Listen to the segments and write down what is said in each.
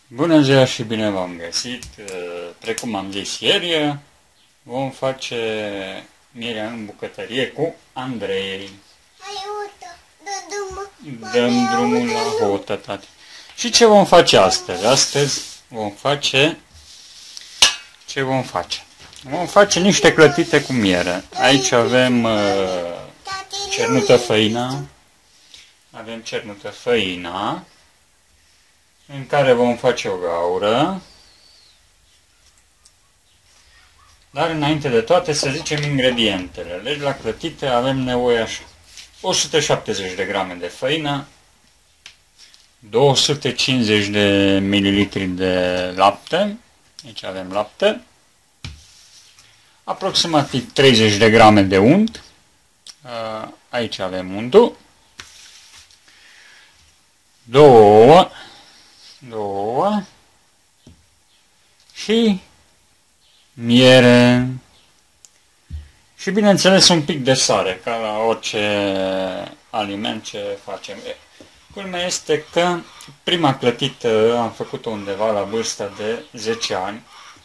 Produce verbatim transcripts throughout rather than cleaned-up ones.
Bună ziua și bine v-am găsit! Precum am zis ieri, vom face mierea în bucătărie cu Andrei. Dăm drumul la hotă, tati. Și ce vom face astăzi? Astăzi vom face... Ce vom face? Vom face niște clătite cu miere. Aici avem uh, cernută făina. Avem cernută făina, în care vom face o gaură. Dar înainte de toate să zicem ingredientele. Deci la clătite avem nevoie așa: o sută șaptezeci de grame de făină, două sute cincizeci de mililitri de lapte, aici avem lapte, aproximativ treizeci de grame de unt, aici avem untul, două ouă, două ouă și miere și bineînțeles un pic de sare, ca la orice aliment ce facem. Culmea este că prima clătită am făcut-o undeva la vârsta de zece ani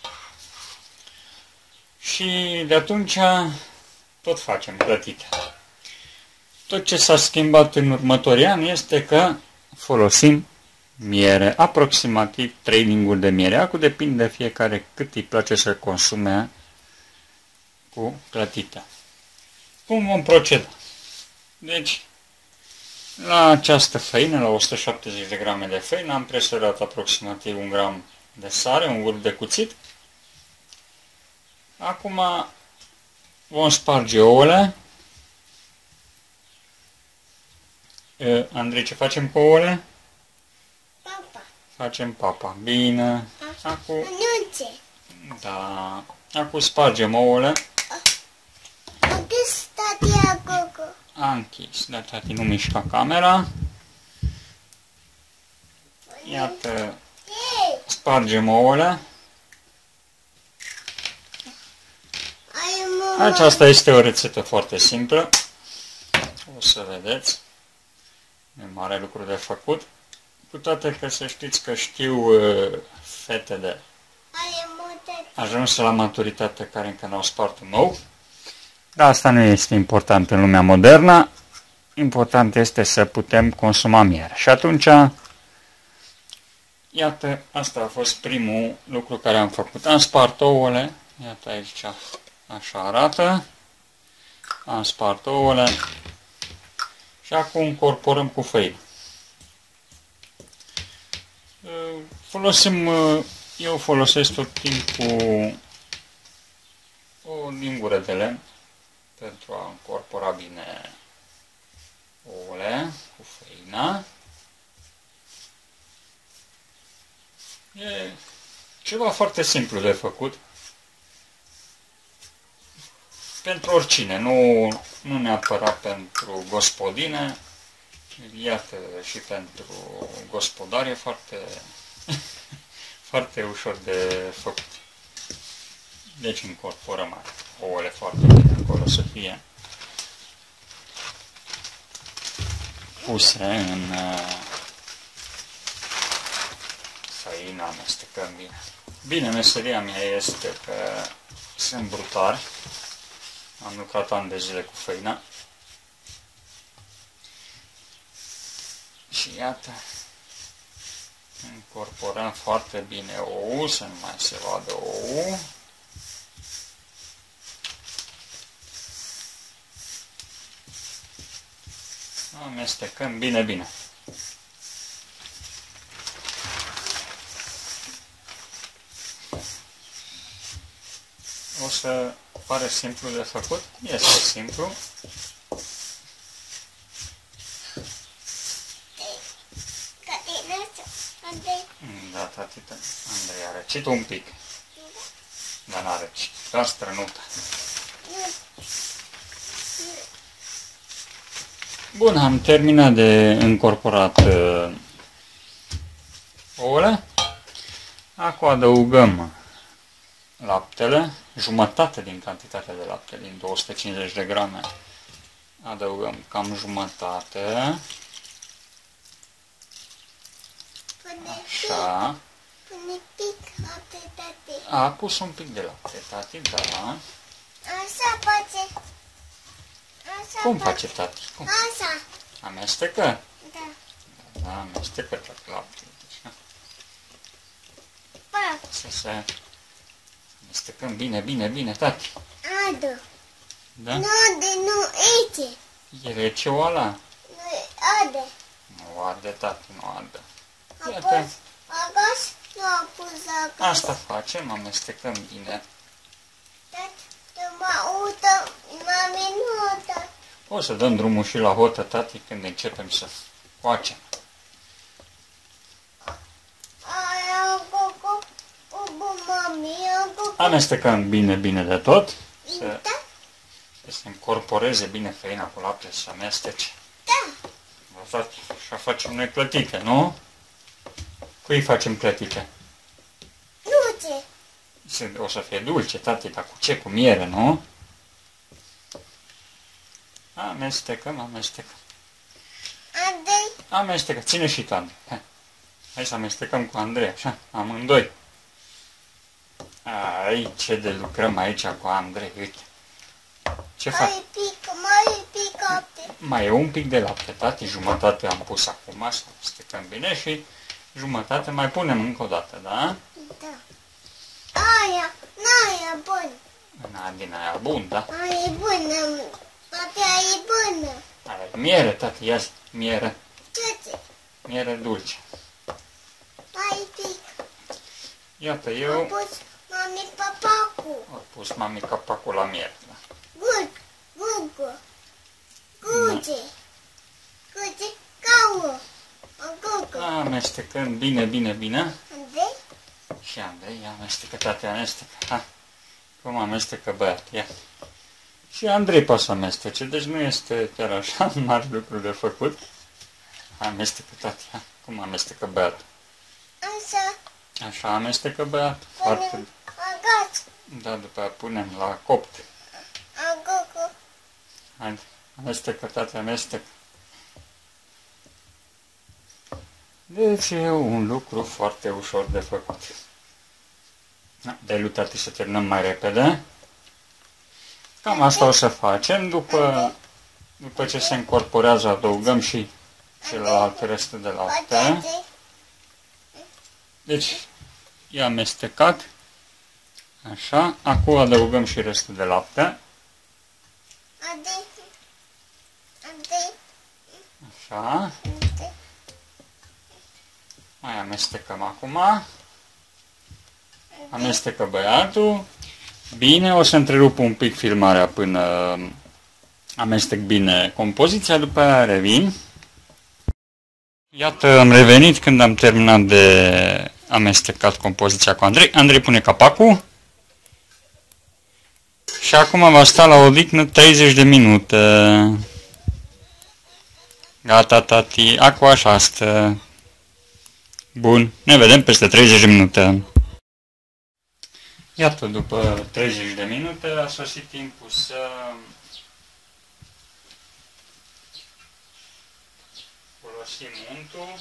și de atunci tot facem clătite. Tot ce s-a schimbat în următorii ani este că folosim miere, aproximativ trei linguri de miere. Acum depinde fiecare cât îi place să consume cu clătita. Cum vom proceda? Deci, la această făină, la o sută șaptezeci de grame de făină, am presărat aproximativ un gram de sare, un vârf de cuțit. Acum vom sparge ouăle. Andrei, ce facem cu ouăle? Papa. Facem papa. Bine. Acum... Anunțe. Da. Acum spargem ouăle. A închis tati acolo. A închis. Dar tati nu mișca camera. Iată. Spargem ouăle. Aceasta este o rețetă foarte simplă. O să vedeți. E mare lucru de făcut. Cu toate că să știți că știu uh, fetele ajunse la maturitate care încă n-au spart un ou. Dar asta nu este important în lumea modernă. Important este să putem consuma miere. Și atunci, iată, asta a fost primul lucru care am făcut. Am spart ouăle. Iată aici, așa arată. Am spart ouăle. Și acum incorporăm cu făină. Folosim, eu folosesc tot timpul o lingură de lemn pentru a incorpora bine ouăle cu făina. E ceva foarte simplu de făcut pentru oricine, nu, nu neapărat pentru gospodine, iată și pentru gospodari e foarte, foarte ușor de făcut. Deci incorporăm ouăle foarte bine acolo să fie puse în făină, amestecăm bine. Bine, meseria mea este că sunt brutar. Am lucrat ani de zile cu făina. Și iată, incorporăm foarte bine ou, să nu mai se vadă ou. Amestecăm bine, bine. O să pare simplu de făcut? Este simplu. Da, tati, Andrei a răcit un pic. Dar n-a răcit. Doar strănută. Bun, am terminat de incorporat uh, ouăle. Acum adăugăm laptele, jumătate din cantitatea de lapte, din două sute cincizeci de grame, adăugăm cam jumătate, așa, Pune pic lapte, tati. A pus un pic de lapte, tati, da. Așa face. Așa Cum face tati? Cum? Așa. Amestecă? Da. Da, amestecă tot laptele. Așa. Pac. Să se amestecăm bine, bine, bine, tati. Adu. Da? Nu ade, nu aici. E rece oala? Nu ade. Nu arde, tati, nu arde. A Iată. pus agas, nu a pus agas. Asta facem, amestecăm bine. Tati, mă uită, mami nu uită. O să dăm drumul și la hotă, tati, când începem să facem. Aia, gogo, gogo, mami, gogo. Amestecăm bine, bine de tot. Să, Da, să se încorporeze bine făina cu lapte, să se amestece. da. Lăsați, așa facem noi clătite, nu? Cui facem clătite? Nu ce. Se- O să fie dulce, tati, dar cu ce? Cu miere, nu? Amestecăm, amestecăm. Andrei, Amestecă, ține și tu, Andrei. Hai. Hai să amestecăm cu Andrei, așa, amândoi. Ai, ce de lucrăm aici cu Andrei, uite. Ce fac? mai pic, mai pic lapte. Mai e un pic de lapte, tati, jumătate am pus acum, să amestecăm bine și jumătate mai punem încă o dată, da? Da. Aia, n-aia bun. În din aia bun, da? Aia e bună. Tati, aia e bună. Aia e miere, tati, ia miere, Ce ce? miere dulce. Mai pic. Iată, Am eu pus mami papacul. am pus mami capacul la miere, da? Gul, gugu. Guge. Guge, cauă. Gugu. Amestecăm bine, bine, bine. Andrei? Și Andrei, ia amestecă, tati, amestecă. Ha. Cum amestecă băiat, ia. Și Andrei poate să amestece, deci nu este chiar așa mare lucru de făcut. Amestecă, tati, ha. Cum amestecă băiat. Așa. Așa amestecă băiat. Foarte... Punem agas. Da, după aia punem la copt. Gugu. Haide, amestecă, tati, amestecă. Deci e un lucru foarte ușor de făcut. Da, de lui, tati, să terminăm mai repede. Cam asta o să facem. După, după ce se încorporează, adăugăm și celelalte reste de lapte. Poate. Deci, i-am amestecat. Așa. Acum adăugăm și restul de lapte. Andrei. Andrei. Așa. Andrei. Mai amestecăm acum. Amestecă băiatul. Bine, o să întrerup un pic filmarea până amestec bine compoziția, după aia revin. Iată, am revenit când am terminat de amestecat compoziția cu Andrei. Andrei pune capacul. Și acum va sta la odihnă treizeci de minute. Gata, tati, acum așa stă. Bun, ne vedem peste treizeci de minute. Iată, după treizeci de minute a sosit timpul să folosim untul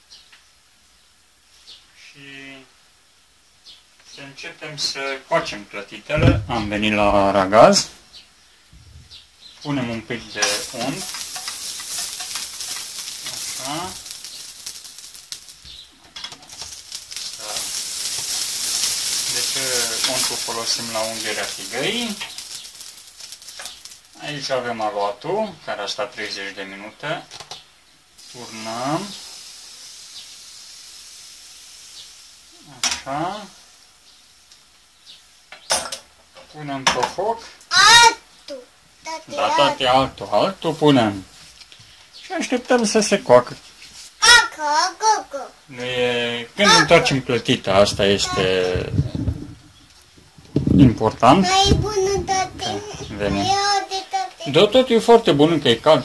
și să începem să facem clătitele. Am venit la ragaz. Punem un pic de unt. Așa. Deci untul folosim la ungherea figării. Aici avem aluatul, care a stat treizeci de minute. Turnăm. Așa. Punem pe foc. Altul. Tati, Da, tati, altul, altul punem. Și așteptăm să se coacă. Aca, gugu. Nu e... Când întoarcem clătita, asta este important. Mai bună, tati. Veni. Ia de tati. Da, tot e foarte bun, încă e cald.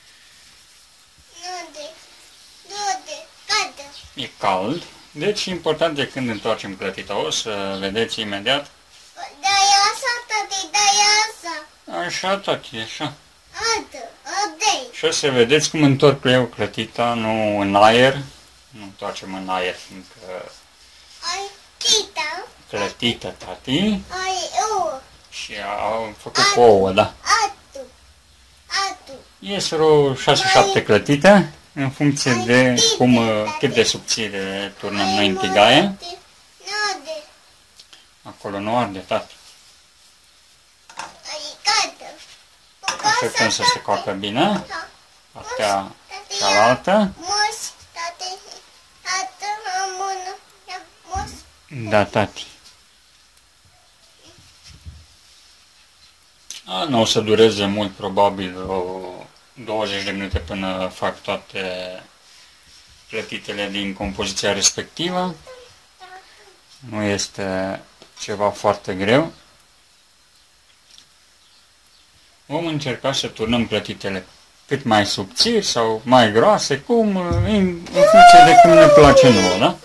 Nu de. Nu de. Cadă. E cald, deci important e când întoarcem clătita. O să vedeți imediat. Da-i așa, tati, da-i așa. Așa, tati, așa. Altă, adei. Și o să vedeți cum întorc eu clătita, nu în aer. Nu întoarcem în aer, fiindcă Ai tita. Clătită, tati. Ai ou. Și au făcut cu ouă, da. Atu. Atu. Ies vreo șase șapte clătite, în funcție de cum, cât de subțire turnăm noi în tigaie. Nade. Acolo nu arde, tati. Ai gata. Așteptăm să se coacă bine. Da. Partea cealaltă. Moș, tate. Tată, am una. Ia, moș. Da, tati. A, nu o să dureze mult, probabil o douăzeci de minute până fac toate clătitele din compoziția respectivă. Nu este ceva foarte greu. Vom încerca să turnăm clătitele cât mai subțiri sau mai groase, cum, în, în funcție de cum ne place nouă, da?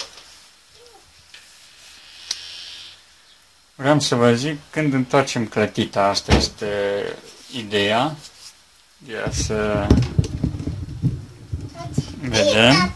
Vreau să vă zic, când întoarcem clătita, asta este ideea, ia să vedem.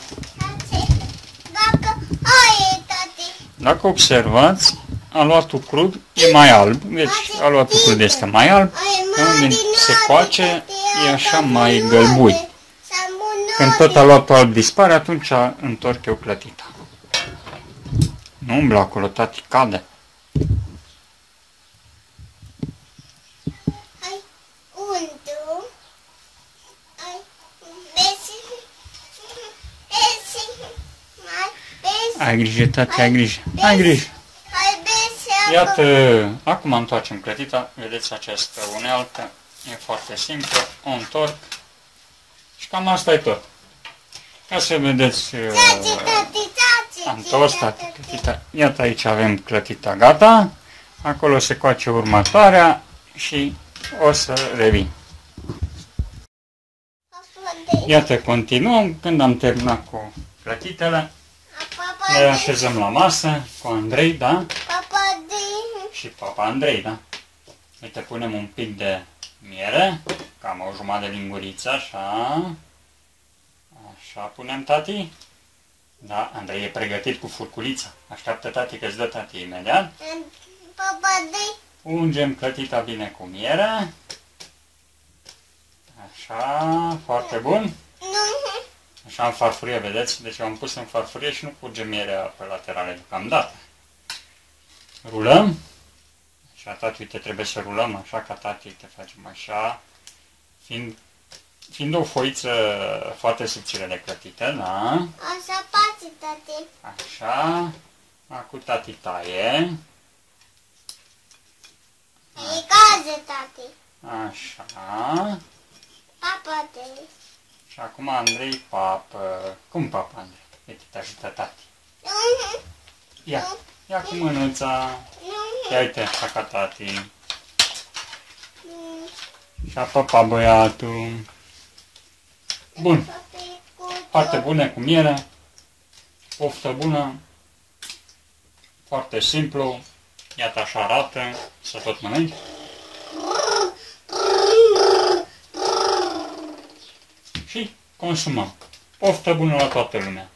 Dacă ai, tate. Dacă observați, aluatul crud e mai alb, deci aluatul crud este mai alb, când se coace e așa mai gălbui. Când tot aluatul alb dispare, atunci întorc eu clătita. Nu umbla acolo, tati, cade. Hai, undu. Hai, besi. Besi. Mai, besi. Ai grijă, tati, ai grijă, ai grijă. Hai, besi. Iată, acum întoarcem clătita, vedeți această unealtă, e foarte simplă, o întorc și cam asta e tot. Ca să vedeți, Taci, tati, taci. am întors, tati, clătita. Iată aici avem clătita gata, acolo se coace următoarea și o să revin. Iată, continuăm, când am terminat cu clătitele, ne așezăm la masă cu Andrei, da? Papa de. Și papa Andrei, da? Uite, punem un pic de miere, cam o jumătate de linguriță, așa. Așa punem, tati. Da, Andrei e pregătit cu furculița. Așteaptă, tati, că îți dă tati imediat. Papa de. Ungem clătita bine cu miere. Așa, foarte bun. Nu. Așa în farfurie, vedeți? Deci am pus în farfurie și nu curge mierea pe laterale deocamdată. Rulăm. Așa, tati, uite, trebuie să rulăm așa ca tati, uite, facem așa. Fiind, fiind o foiță foarte subțire de clătită, da? Așa pați, tati. Așa. Acum tati taie. E gaze, tati. Așa. Papa de. Și acum Andrei papă. Cum papă, Andrei? Uite, te ajută tati. Nu. Ia, ia cu mânuța. Nu. Ia uite, așa ca tati. Nu. Și-a păpat băiatul. Bun. Foarte bune cu miere. Poftă bună. Foarte simplu. Iată așa arată. Să tot mănânci. Și consumăm. Poftă bună la toată lumea.